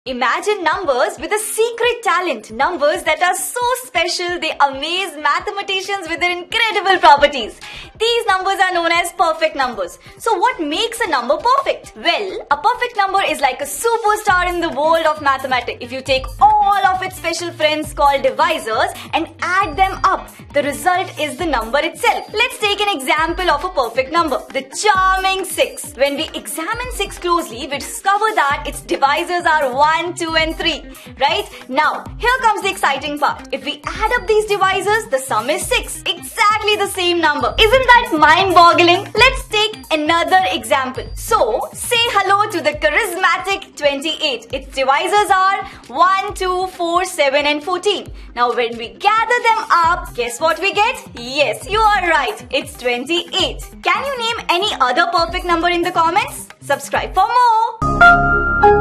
Imagine numbers with a secret talent, numbers that are so special they amaze mathematicians with their incredible properties. These numbers are known as perfect numbers. So what makes a number perfect? Well, a perfect number is like a superstar in the world of mathematics. If you take all of its special friends called divisors and add them up, the result is the number itself. Let's take an example of a perfect number, the charming 6. When we examine 6 closely, we discover that its divisors are 1, 2 and 3, right? Now, here comes the exciting part. If we add up these divisors, the sum is 6. Exactly the same number. Isn't that mind-boggling? Let's take another example. So, say hello to the charismatic 28. Its divisors are 1, 2, 4, 7 and 14. Now, when we gather them up, guess what we get? Yes, you are right. It's 28. Can you name any other perfect number in the comments? Subscribe for more.